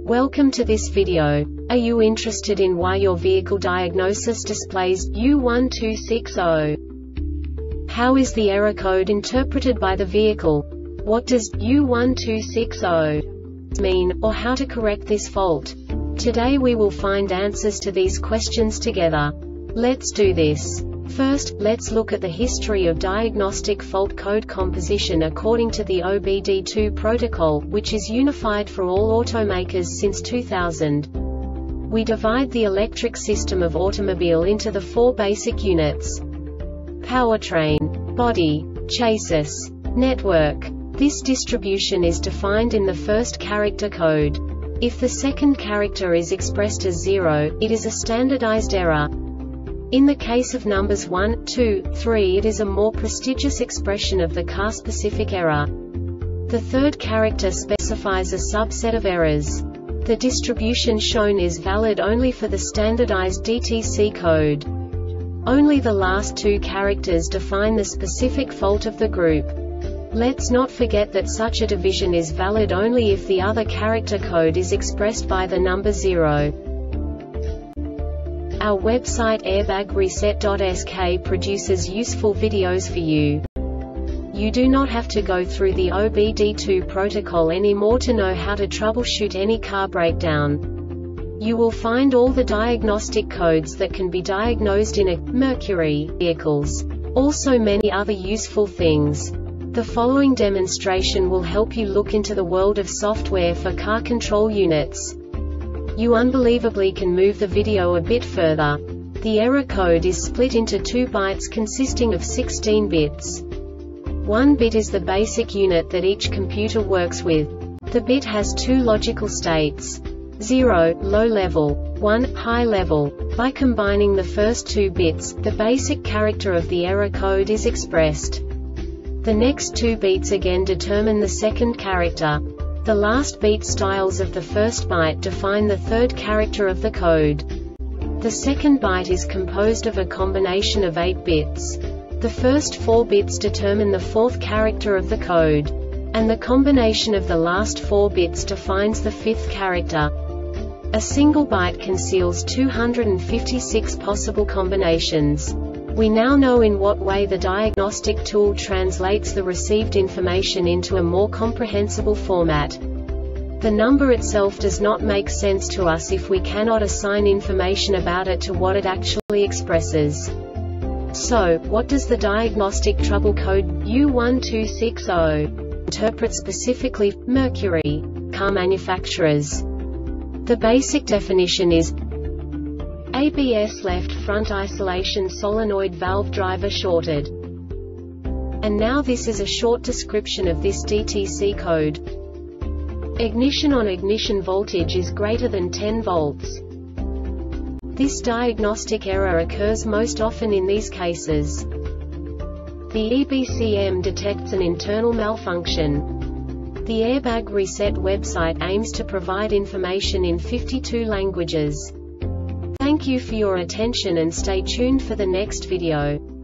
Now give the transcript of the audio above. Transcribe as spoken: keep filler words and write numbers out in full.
Welcome to this video. Are you interested in why your vehicle diagnosis displays U one two six zero? How is the error code interpreted by the vehicle? What does U one two six zero mean, or how to correct this fault? Today we will find answers to these questions together. Let's do this. First, let's look at the history of diagnostic fault code composition according to the O B D two protocol, which is unified for all automakers since two thousand. We divide the electric system of automobile into the four basic units: powertrain, body, chassis, network. This distribution is defined in the first character code. If the second character is expressed as zero, it is a standardized error. In the case of numbers one, two, three, it is a more prestigious expression of the car-specific error. The third character specifies a subset of errors. The distribution shown is valid only for the standardized D T C code. Only the last two characters define the specific fault of the group. Let's not forget that such a division is valid only if the other character code is expressed by the number zero. Our website airbag reset dot S K produces useful videos for you. You do not have to go through the O B D two protocol anymore to know how to troubleshoot any car breakdown. You will find all the diagnostic codes that can be diagnosed in a Mercury vehicles. Also many other useful things. The following demonstration will help you look into the world of software for car control units. You unbelievably can move the video a bit further. The error code is split into two bytes consisting of sixteen bits. One bit is the basic unit that each computer works with. The bit has two logical states: zero, low level, one, high level. By combining the first two bits, the basic character of the error code is expressed. The next two bits again determine the second character. The last beat styles of the first byte define the third character of the code. The second byte is composed of a combination of eight bits. The first four bits determine the fourth character of the code. And the combination of the last four bits defines the fifth character. A single byte conceals two hundred fifty-six possible combinations. We now know in what way the diagnostic tool translates the received information into a more comprehensible format. The number itself does not make sense to us if we cannot assign information about it to what it actually expresses. So, what does the diagnostic trouble code U one two six zero interpret specifically for Mercury car manufacturers? The basic definition is A B S left front isolation solenoid valve driver shorted. And now this is a short description of this D T C code. Ignition on ignition voltage is greater than ten volts. This diagnostic error occurs most often in these cases. The E B C M detects an internal malfunction. The Airbag Reset website aims to provide information in fifty-two languages. Thank you for your attention and stay tuned for the next video.